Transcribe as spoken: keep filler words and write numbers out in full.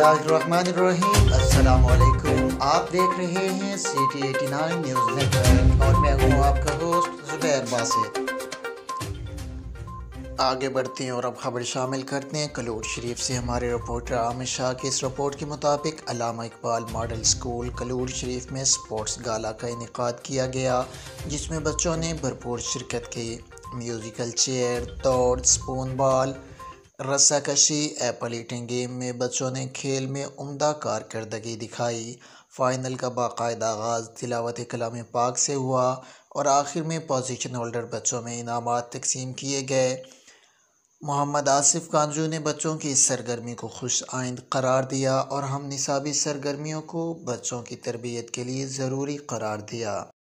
बिस्मिल्लाहिर्रहमानिर्रहीम। अस्सलामुअलैकुम। आप देख रहे हैं city at nine news network और मैं हूं आपका होस्ट ज़ुबैर बासित। आगे बढ़ते हैं और अब खबर शामिल करते हैं कलूर शरीफ से हमारे रिपोर्टर आमिर शाह की इस रिपोर्ट के मुताबिक अल्लामा इकबाल मॉडल स्कूल कलूर शरीफ में स्पोर्ट्स गाला का इनेकाद किया गया, जिसमें बच्चों ने भरपूर शिरकत की। म्यूज़िकल चेयर, दौड़, स्पून बॉल, रस्साकशी, एप्पल ईटिंग गेम में बच्चों ने खेल में उम्दा कारकर्दगी दिखाई। फ़ाइनल का बाकायदा आगाज़ तिलावत कलाम पाक से हुआ और आखिर में पोजीशन होल्डर बच्चों में इनामात तकसीम किए गए। मोहम्मद आसिफ कांजू ने बच्चों की इस सरगर्मी को खुश आइंद करार दिया और हम निसाबी सरगर्मियों को बच्चों की तरबियत के लिए ज़रूरी करार दिया।